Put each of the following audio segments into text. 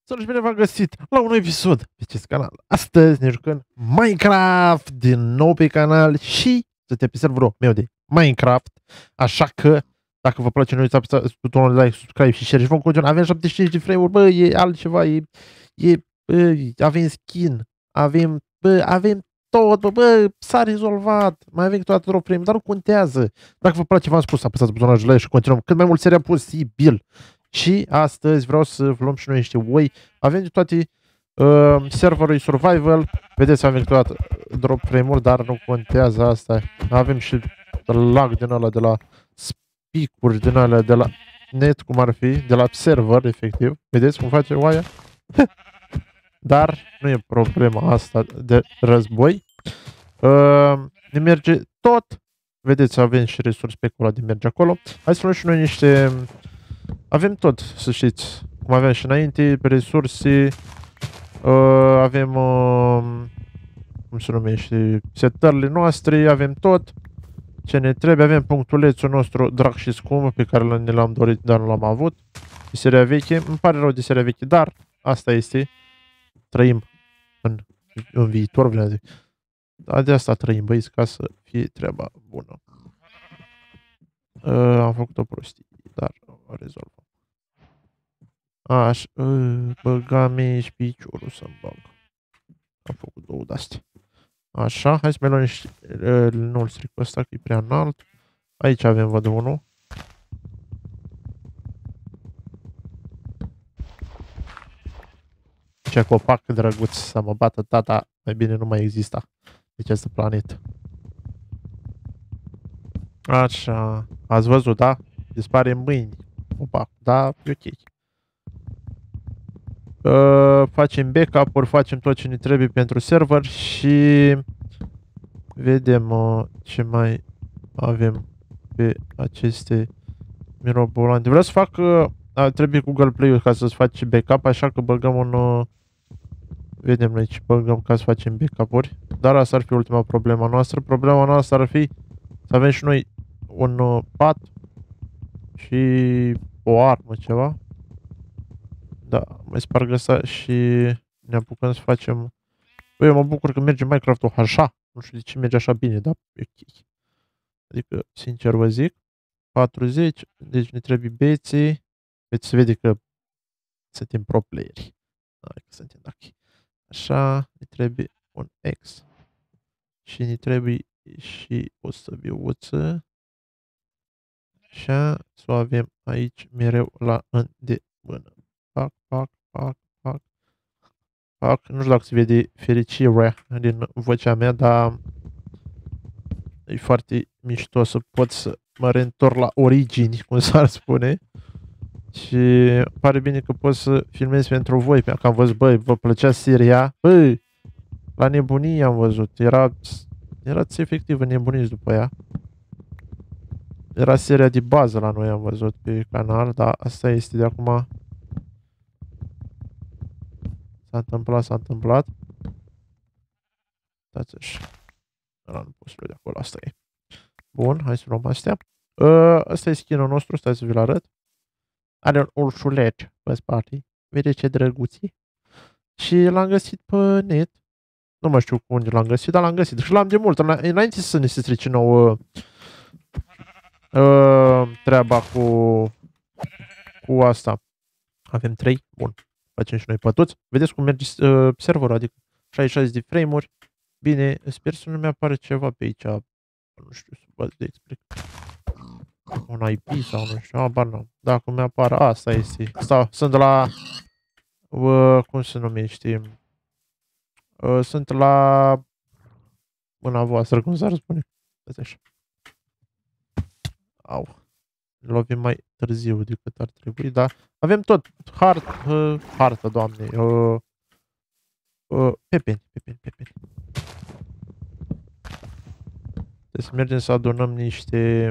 Salut și bine v-am găsit la un nou episod pe acest canal. Astăzi ne jucăm Minecraft din nou pe canal și suntem pe serverul meu de Minecraft. Așa că, dacă vă place, nu uitați să apăsați butonul de like, subscribe și share și vom continua. Avem 75 de frame-uri, bă, e altceva, avem skin, avem tot, bă, s-a rezolvat. Mai avem câteodată drop frame, dar nu contează. Dacă vă place, v-am spus, apăsați butonul de like și continuăm cât mai mult seria posibil. Și astăzi vreau să luăm și noi niște oi. Avem de toate serverul survival. Vedeți, avem câteodată drop frame-uri, dar nu contează asta. Avem și lag din ăla de la speak-uri, din alea de la net, cum ar fi, de la server, efectiv. Vedeți cum face oaia? Dar nu e problema asta de război. Ne merge tot. Vedeți, avem și resurse pe acolo de merge acolo. Hai să luăm și noi niște... Avem tot, să știți, cum aveam și înainte, pe resurse, avem, cum se numește, setările noastre, avem tot ce ne trebuie, avem punctulețul nostru drag și scump pe care ne l-am dorit, dar nu l-am avut, de seria veche, îmi pare rău de seria veche, dar asta este, trăim în viitor, vreau să zic, dar de asta trăim, băieți, ca să fie treaba bună. Am făcut o prostie, dar o rezolvăm. Așa, băga-mi și piciorul să-mi bag. Am făcut două de-astea. Așa, hai să mai luăm niște, nu-l stric pe ăsta, că e prea înalt. Aici avem, văd, unul. Ce copac drăguț, să mă bată tata, mai bine nu mai exista pe această planetă. Așa, ați văzut, da? Dispare în mâini copacul, da? E ok. Facem backup-uri, facem tot ce ne trebuie pentru server și vedem ce mai avem pe aceste mirobolante. Vreau să fac, trebuie Google Play-ul ca să-ți faci backup, așa că băgăm un, vedem noi ce băgăm ca să facem backup-uri, dar asta ar fi ultima problema noastră. Problema noastră ar fi să avem și noi un pat și o armă, ceva. Da, mai sparg asta și ne apucăm să facem... Băi, eu mă bucur că merge Minecraft-ul așa. Nu știu de ce merge așa bine, dar e ok. Adică, sincer vă zic, 40, deci ne trebuie beții. Deci se vede că suntem pro playeri. Hai că suntem ok. Așa, ne trebuie un X. Și ne trebuie și o săbiuță. Așa, să o avem aici mereu la îndemână. Pac, pac, pac, pac. Pac. Nu știu dacă se vede fericirea din vocea mea, dar e foarte mișto să pot să mă reîntorc la origini, cum s-ar spune. Și pare bine că pot să filmez pentru voi, pentru că am văzut, băi, vă plăcea seria? Băi, la nebunie am văzut, erați efectiv nebuniți după ea. Era seria de bază la noi, am văzut pe canal, dar asta este de acum. S-a întâmplat. Dați așa. Ăla nu pot să de acolo, asta e. Bun, hai să luăm astea. Ăsta e skin-ul nostru, stai să vi-l arăt. Are un urșuleț pe spate. Vedeți ce drăguții? Și l-am găsit pe net. Nu mai știu unde l-am găsit, dar l-am găsit. Și l-am de mult, înainte să ne se strice nouă treaba cu asta. Avem 3. Bun. Facem și noi pătuți. Vedeți cum merge serverul, adică 66 de frame-uri. Bine, sper să nu mi-apare ceva pe aici. Nu știu să vă explic. Un IP sau nu știu, abar nu. Dacă mi-apare, asta este. Sunt la... cum se numește? Sunt la... mâna voastră, cum s-ar spune. Uite așa. Au. Lovim mai târziu decât ar trebui, dar avem tot. Hartă, doamne. Pepeni. Deci mergem să adunăm niște...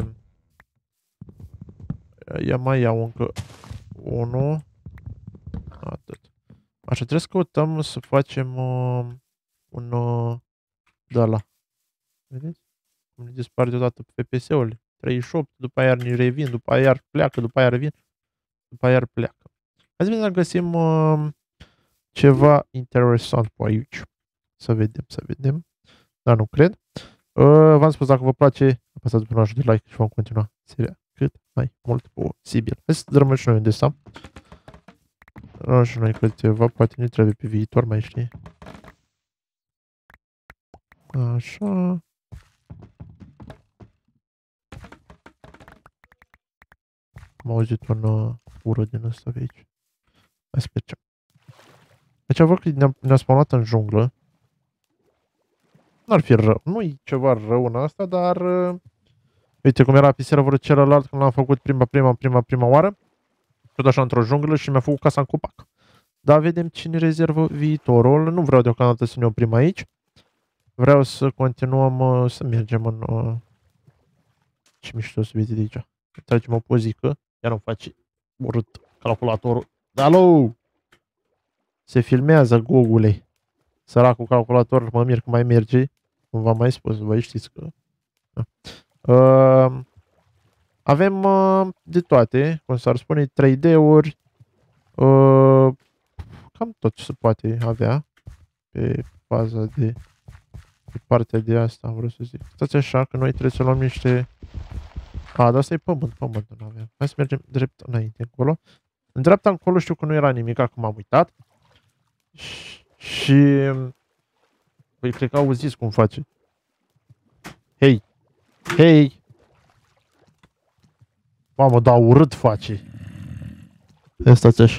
mai iau încă unul. Atât. Așa, trebuie să căutăm să facem un de ăla. Vedeți? Cum ne dispare deodată FPS-ul. 38, după aia ne revin, după aia pleacă, după aia revin, după aia pleacă. Hai să vedem dacă găsim ceva interesant pe aici. Să vedem. Dar nu cred. V-am spus, dacă vă place, apăsați butonul de like și vom continua seria cât mai mult posibil. Hai să rămân și noi unde stăm. Rămân și noi câteva, poate ne trebuie pe viitor, mai știi. Așa. Am auzit un ură din ăsta pe aici. Hai să mergem. Deci văd că ne-a spawnat în junglă. N-ar fi rău. Nu-i ceva rău în asta, dar... uite cum era pe serverul celălalt când l-am făcut prima oară. Tot așa într-o junglă și mi-a făcut casa în copac. Dar vedem cine rezervă viitorul. Nu vreau deocamdată să ne oprim aici. Vreau să continuăm, să mergem în... ce mișto să vede de aici. Tragem o pozică. Iar nu face urât calculatorul. Alo! Se filmează, Gogule. Săracul calculator, mă mir că mai merge. Cum v-am mai spus, voi știți că... avem de toate, cum s-ar spune, 3D-uri. Cam tot ce se poate avea pe faza de... pe partea de asta, am vrut să zic. Stați așa, că noi trebuie să luăm niște... dar asta e pământ nu avem. Hai să mergem drept înainte, încolo. În dreapta încolo știu că nu era nimic, acum am uitat. Și... păi, cred că auziți cum face. Hei! Hei! Mamă, da, urât face. Ia stați așa.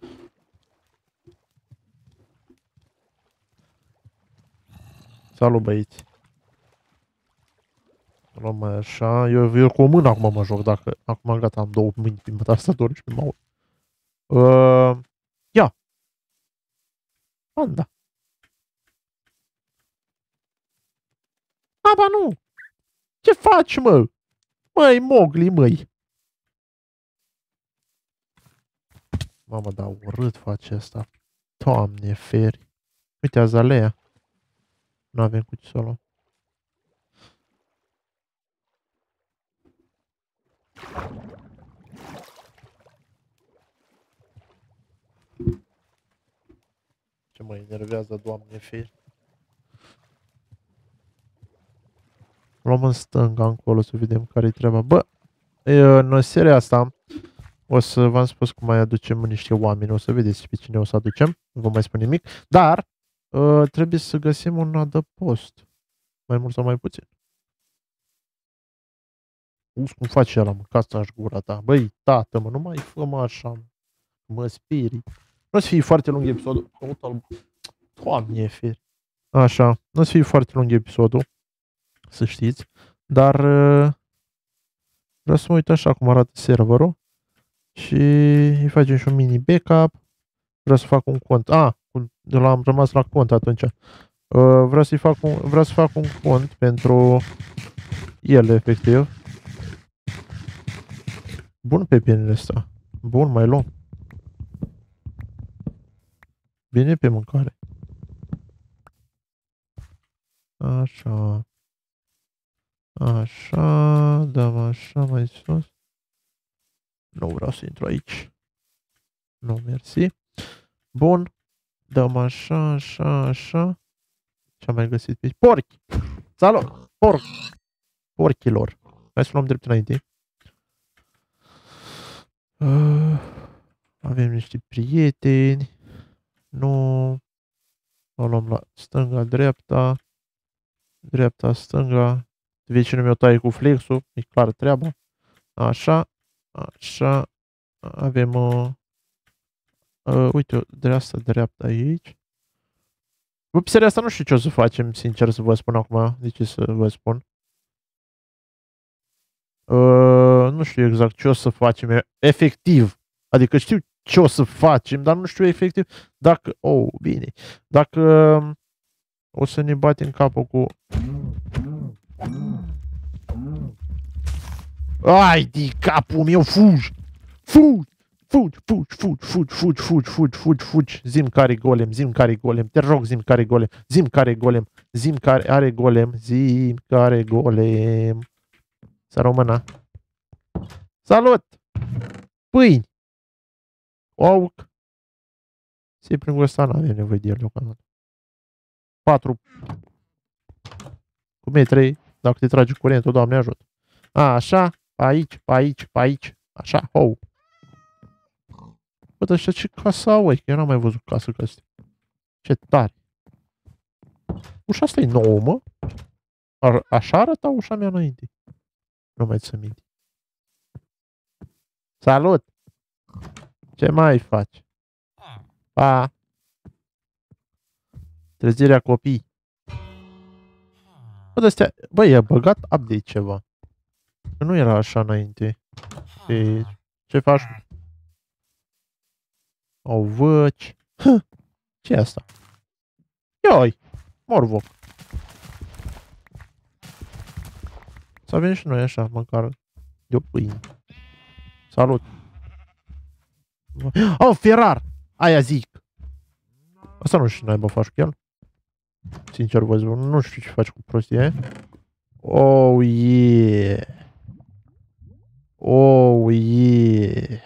Salut, băieți. Luăm mai așa. Eu cu o mână acum mă joc, dacă... acum gata, am două mâini pe tastatură și pe mouse. Ia! Panda. Aba nu! Ce faci, mă? Măi, Mowgli, măi! Mamă, da, urât face asta. Doamne, feri. Uite, azalea. Nu avem cu ce să o luăm. Ce mă enervează, Doamne, feri. Luăm în stânga încolo să vedem care-i treaba. Bă, în seria asta o să v-am spus cum mai aducem niște oameni. O să vedeți pe cine o să aducem. Nu vă mai spun nimic. Dar trebuie să găsim un adăpost. Mai mult sau mai puțin. Uzi cum face ăla, mă, cața-și gura ta. Băi, tată, mă, nu mai fă-mă așa, mă sperii. Nu o să fie foarte lung episodul. Doamne, feri. Așa, nu o să fie foarte lung episodul. Să știți. Dar vreau să mă uit așa cum arată serverul. Și îi facem și un mini backup. Vreau să fac un cont. Am rămas la cont atunci. Vreau să fac un cont pentru el, efectiv. Bun pe pienele ăsta. Bun, mai luăm. Bine pe mâncare. Așa. Așa. Dăm așa mai sus. Nu vreau să intru aici. Nu, mersi. Bun. Dăm așa, așa, așa. Ce-am mai găsit pe aici? Porci! Salut! Porchilor. Hai să luăm drept înainte. Avem niște prieteni. Nu. O luăm la stânga, dreapta. Dreapta, stânga. Vecinul meu taie cu flexul. E clar treaba. Așa. Așa. Avem uite, de asta dreapta aici. Bă, pe seria asta nu știu ce o să facem, sincer să vă spun acum. De ce să vă spun? Nu știu exact ce o să facem efectiv. Adică știu ce o să facem, dar nu știu efectiv dacă... bine. Dacă o să ne batem capul cu... Ai, de capul meu, fugi! Fugi! Fugi! Zim care golem, te rog, zim care golem, zim care are golem. Să româna. Salut! Pâini! Ouc! Se prin ăsta n-avem nevoie de el deocamdată. 4 cu metri, dacă te trage curentul, Doamne ajută. A, așa, pe aici, pe aici, pe aici. Așa, oh. Bă, dar ăștia ce casă au, că eu n-am mai văzut casă ca astea. Ce tare. Ușa asta e nouă, mă? Așa arăta ușa mea înainte. Nu mai țin minte. Salut! Ce mai faci? Pa! Trezirea copii. Bă, de-astea... Bă, i-a băgat update ceva. Că nu era așa înainte. Ce faci? Au văci. Ce e asta? Ioi! Morvoc. Să avem și noi așa, măcar de o pâine. Salut! Oh, Ferrar! Aia zic! Asta nu știu ce naiba faci cu el. Sincer vă zic, nu știu ce faci cu prostia aia. Oh, yeah! Oh, yeah!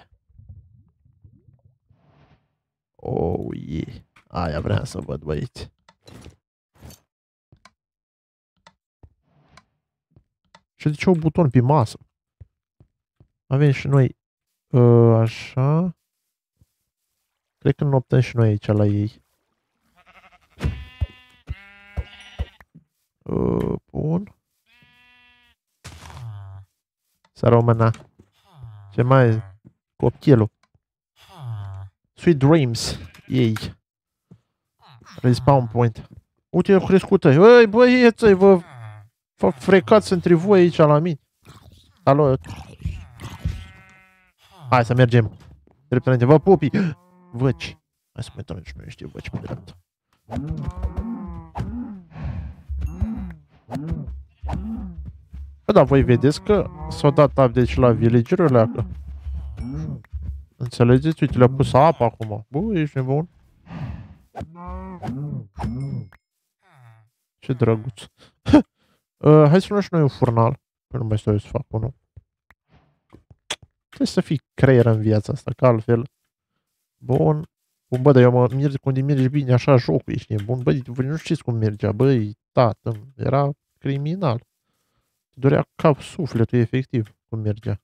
Oh, yeah! Aia vreau să văd, băieți. Și de ce un buton pe masă? Avem și noi așa. Cred că noptăm și noi aici la ei. Bun. Să rămână. Ce mai e? Copilul. Sweet Dreams. Ei. Respawn point. Uite, e crescută. Ei, băieți, vă fac frecați între voi aici la mine. Salut. Hai să mergem. Drept înainte. Vă pupi. Văci. Hai să uităm și noi știu văci pe dreapta. Bă, da, voi vedeți că s-au dat update și la villager-urile alea. Înțelegeți? Uite, le-a pus apă acum. Bă, ești nebun. Ce drăguț. Hai să luăm și noi un furnal. Că nu mai stau eu să fac unul. Trebuie să fii creier în viața asta, că altfel. Bun. Bun, bă, dar eu mă merg cum de mergi bine așa jocul, ești nebun. Băi, voi nu știți cum mergea, băi, tată, era criminal. Dorea cap sufletul, efectiv, cum mergea.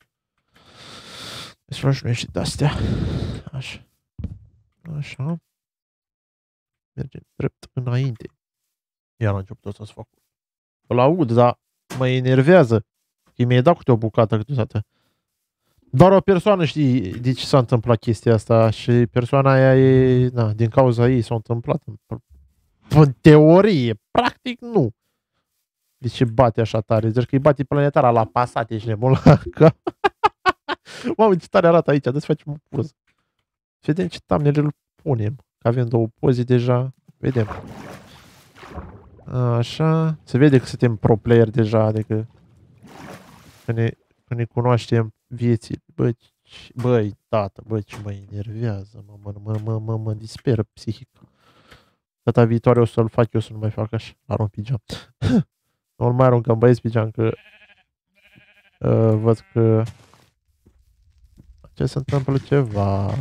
Să luăm și noi și de-astea. Așa. Așa. Mergem drept înainte. Iar am început să fac. Îl aud, dar mă enervează. Că mi-ai dat câte o bucată câteodată. Doar o persoană știe de ce s-a întâmplat chestia asta și persoana aia e... Na, din cauza ei s-a întâmplat. În teorie, practic nu. De ce bate așa tare? Deci că îi bate planetara la Passat, ești nebun la cap. Mamă, ce tare arată aici, să facem o poză. Vedem ce thumbnail îl punem. Că avem două poze deja. Vedem. Așa. Se vede că suntem pro player deja, adică că ne cunoaștem vieții. Băi, tată, băi, ce mă enervează, mă disperă psihic. Data viitoare o să-l fac eu să nu mai fac așa. Arunc pe geam. Nu-l mai aruncăm, băieți, pe geam, că văd că ce se întâmplă ceva.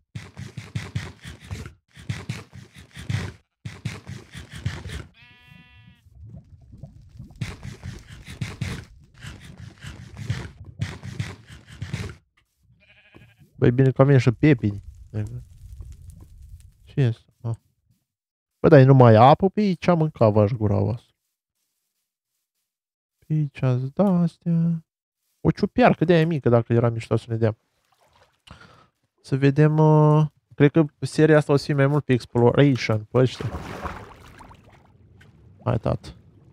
Băi, bine că avem și pepini. Ce este? Bă, dar nu mai apă pe aici, mânca v-aș gura voastră. Pe aici azi de-astea. O ciupiarcă de-aia mică, dacă era mișto să ne dea. Să vedem, cred că seria asta o să fie mai mult pe exploration, pe ăștia. Hai, tată.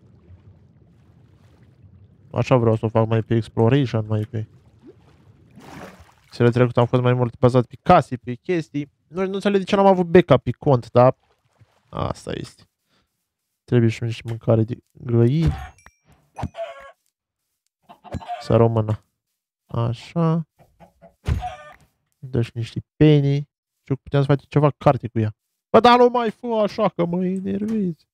Așa vreau să o fac mai pe exploration, mai pe... Seria trecută am fost mai mult bazat pe case, pe chestii. Nu înțeleg de ce n-am avut backup pe cont, dar... Asta este. Trebuie și niște mâncare de găini. Să rămână. Așa. Dă-și niște penii. Și puteam să facem ceva carte cu ea. Bă, dar nu mai fă așa că mă enervezi.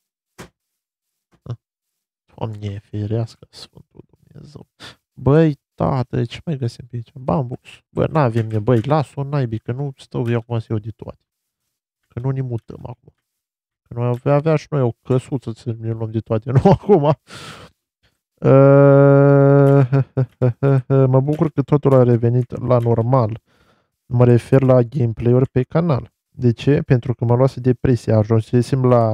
Doamne ferească Sfântul Dumnezeu. Băi, tată, ce mai găsim pe aici? Bambus. Bă, n-avem nevoie, las-o naibii, că nu stau eu acum să iau de toate. Că nu ne mutăm acum. Că noi avea și noi o căsuță să ne luăm de toate, nu acum. Mă bucur că totul a revenit la normal. Mă refer la gameplay-uri pe canal. De ce? Pentru că mă luase depresia. Ajunsesem la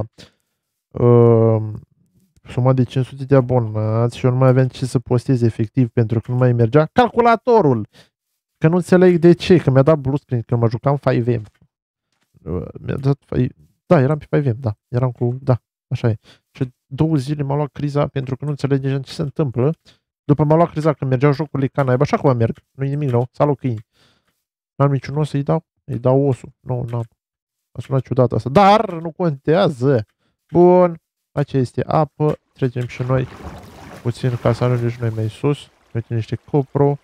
suma de 500 de abonați și eu nu mai aveam ce să postez efectiv pentru că nu mai mergea calculatorul. Că nu înțeleg de ce, că mi-a dat blue screen când mă jucam 5M. Mi-a dat da, eram pe 5M, da. Eram cu, da, așa e. Și 2 zile m-a luat criza pentru că nu înțelegeam ce se întâmplă. După m-a luat criza când mergeau jocurile ca naiba, așa cum merg. Nu-i nimic nou, salut câini. N-am niciun os să-i dau, îi dau osul. Nu, n-am. A sunat ciudat asta, dar nu contează. Bun, aici este apă, trecem și noi puțin ca să ajungem și noi mai sus. Uite niște copro.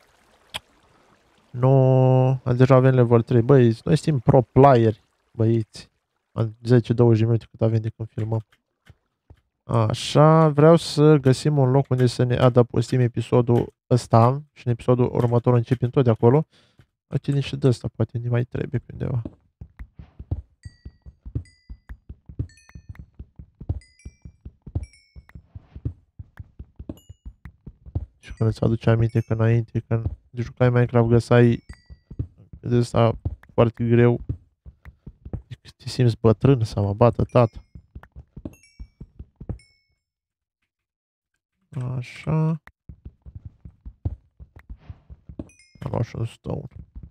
Nu, deja avem level 3. Băi, noi suntem pro playeri, băieți. 10-20 minute cât avem de când filmăm. Așa, vreau să găsim un loc unde să ne adăpostim episodul ăsta și în episodul următor începem tot de acolo. Aici niște de ăsta, poate ne mai trebuie pe undeva. Și când îți aduce aminte că înainte, când jucai Minecraft, găsai de ăsta foarte greu. Te simți bătrân să mă bată tata. Așa. Am luat și un stone.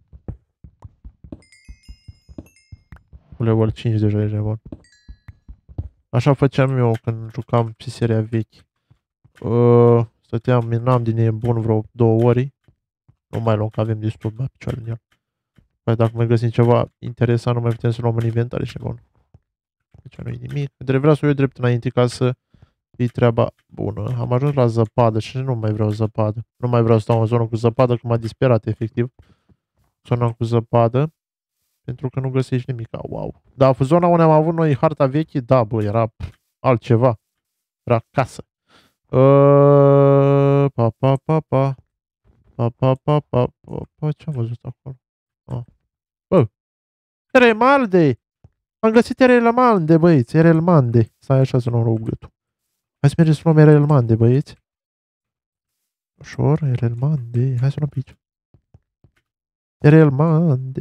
Level 5 deja e bun. Așa făceam eu când jucam pe seria vechi. Stăteam, minam din nebun vreo 2 ori. Nu mai luăm că avem destul la picioare în el. Păi dacă mai găsim ceva interesant, nu mai putem să luăm în inventar și bun. Deci nu-i nimic. Vreau să o iau drept înainte ca să fie treaba bună. Am ajuns la zăpadă și nu mai vreau zăpadă. Nu mai vreau să stau în zonă cu zăpadă, că m-a disperat efectiv. Zona cu zăpadă. Pentru că nu găsești nimic. Wow. Dar zona unde am avut noi harta veche, da, bă, era altceva. Era casă. Pa, pa, pa, pa. Pa, pa, pa, pa, pa. Ce am văzut acolo? Bă, Remalde! Am găsit Relmande, băieți, Relmande. Stai așa să nu rog gâtul. Hai să mergem să luăm Relmande, băieți. Ușor, Relmande. Hai să luăm pe aici. Relmande.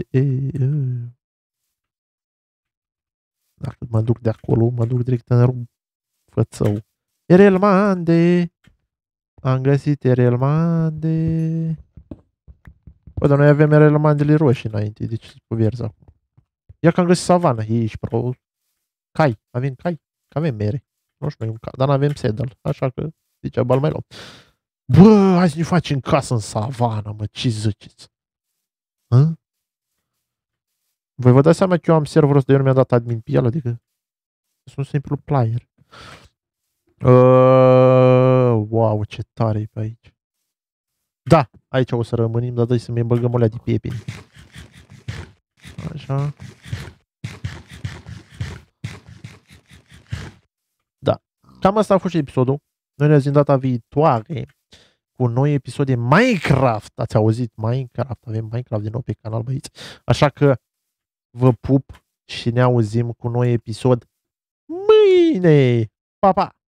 Dacă mă duc de acolo, mă duc direct în fățău. Relmande. Am găsit Relmande. Bă, dar noi avem Relmandele roșii înainte, deci cu verzi acum. Ia că am găsit savană. Ești pro. Cai. Avem cai. Că avem mere. Nu știu noi un cai, dar n-avem saddle. Așa că degeaba îl mai luăm. Bă, hai să ne facem casă în savană, mă. Ce ziceți? Hă? Voi vă dați seama că eu am serverul ăsta, eu nu mi-am dat admin pe el, adică sunt simplu player. Wow, ce tare e pe aici. Da, aici o să rămânim, dar dă să mi băgăm alea de piepeni. Așa. Da. Cam asta a fost și episodul. Noi ne auzim data viitoare cu noi episoade Minecraft. Ați auzit? Minecraft. Avem Minecraft din nou pe canal, băieți. Așa că vă pup și ne auzim cu noi episod mâine. Pa, pa!